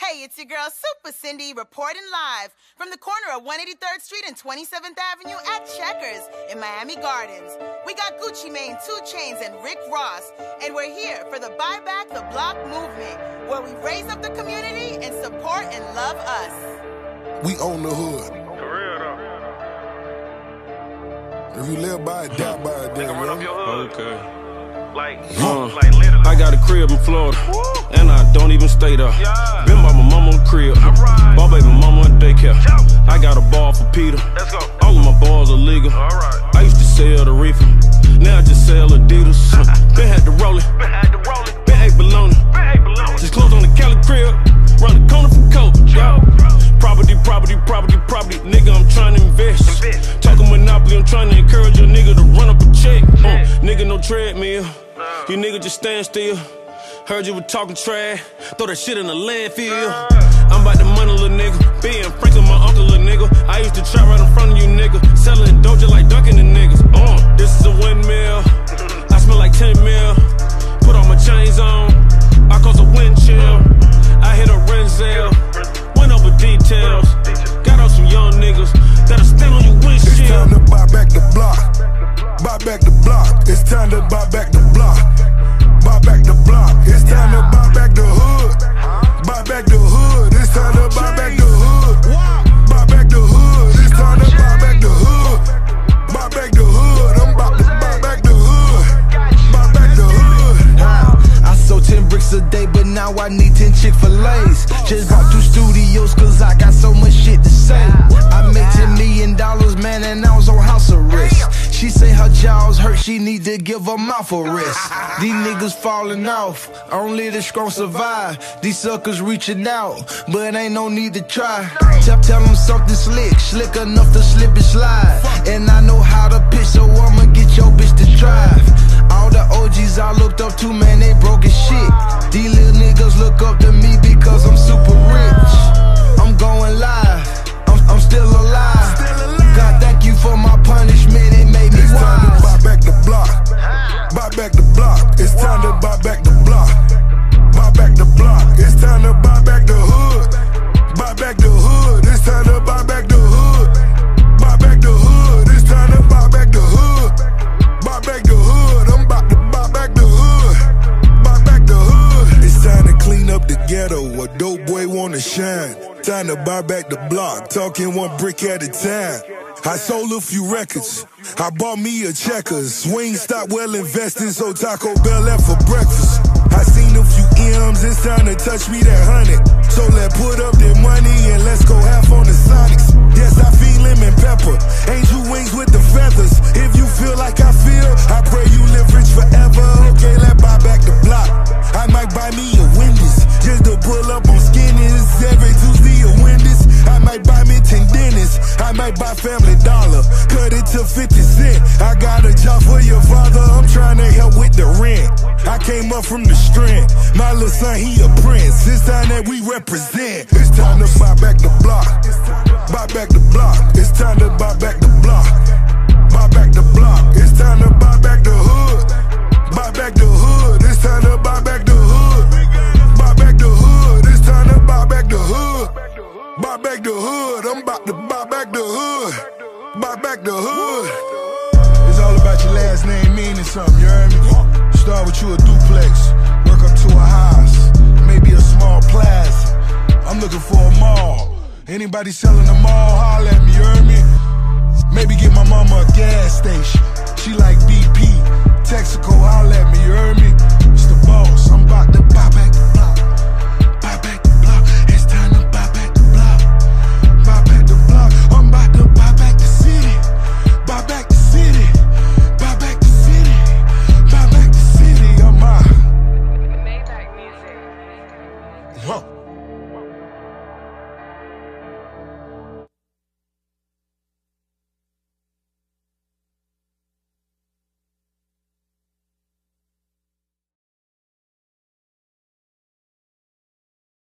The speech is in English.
Hey, it's your girl Super Cindy reporting live from the corner of 183rd Street and 27th Avenue at Checkers in Miami Gardens. We got Gucci Mane, 2 Chainz, and Rick Ross, and we're here for the Buy Back the Block movement, where we raise up the community and support and love us. We own the hood. For real though. If you live by it, die by it, then, run up your hood. Okay. Like literally. I got a crib in Florida, and I don't even stay there. Yeah. Been by my mama crib, Alright. ball baby mama in daycare. I got a ball for Peter. Let's go. All of my balls are legal. Alright. I used to sell the reefer, now I just sell Adidas. Been had to roll it, been ate bologna. Just closed on the Cali crib, run the corner for coke. Yeah. Property, nigga, I'm trying to invest. Talking Monopoly, I'm trying to encourage a nigga to run up a check. Nigga, no treadmill. You nigga just stand still. Heard you were talking trash. Throw that shit in the landfill. I'm about the money, little nigga. Being Franklin, my uncle, little nigga. I used to trap right in front of you, nigga. Selling doja like Dunkin' and niggas. This is a windmill. I smell like 10 mil. Put all my chains on. I cause a wind chill. I hit a Renzel. Went over details. Got out some young niggas that'll stand on your windshield. It's time to buy back the block. Buy back the block. It's time to buy back the block. Buy back the block. It's time to buy back the hood. Buy back the hood. It's time to buy back the hood. Buy back the hood. It's time to buy back the hood. Buy back the hood. I'm about to buy back the hood. Buy back the hood. I sold 10 bricks a day, but now I need 10 Chick-fil-A's. Just bought 2 studios, cause I got so much shit to say. I made $10 million, man, and I was on house arrest. She say her jaws hurt, she need to give her mouth a rest. These niggas falling off, only the strong survive. These suckers reaching out, but ain't no need to try. Tell them something slick enough to slip and slide. And I know how to pitch, so I'ma get your bitch to drive. All the OGs I looked up to, man, they broke as shit. These little niggas look up to me because I'm super rich. I'm going live, I'm still alive. God, thank you for my punishment, it made me wise. It's time to buy back the block. Buy back the block. It's time to buy back the block. Buy back the block. It's time to buy back the hood. Buy back the hood. It's time to buy back the hood. Buy back the hood. It's time to buy back the hood. Buy back the hood. I'm about to buy back the hood. Buy back the hood. It's time to clean up the ghetto. A dope boy wanna shine. Time to buy back the block. Talking 1 brick at a time. I sold a few records. I bought me a Checkers. Swing stock well invested, so Taco Bell left for breakfast. I seen a few M's, it's time to touch me that 100. So let's put up that money and let's go half on the Sonics. Yes, I feel lemon pepper, angel wings with the feathers. If you feel like I feel, I pray you live rich forever. Okay, let's buy back the block. I might buy me a Wendy's, just to pull up on Skinnies. Every Tuesday a Wendy's. I might buy me 10 dentists. I might buy Family Dollar, cut it to 50 cents. I got a job for your father, I'm trying to help with the rent. I came up from the strength, my little son, he a prince. It's time that we represent. It's time to buy back the block. Buy back the block. It's time to buy back the block. Buy back the block. It's time to buy back the hood. Buy back the hood. It's time to buy back the hood. Buy back the hood. It's time to buy back the hood. Buy back the hood. I'm about to buy back the hood. Buy back the hood. It's all about your last name meaning something, you heard me? Start with you a duplex, work up to a house, maybe a small plaza. I'm looking for a mall. Anybody selling a mall, holler at me, you heard me? Maybe get my mama a gas station. She like BP. Texaco, holler at me, you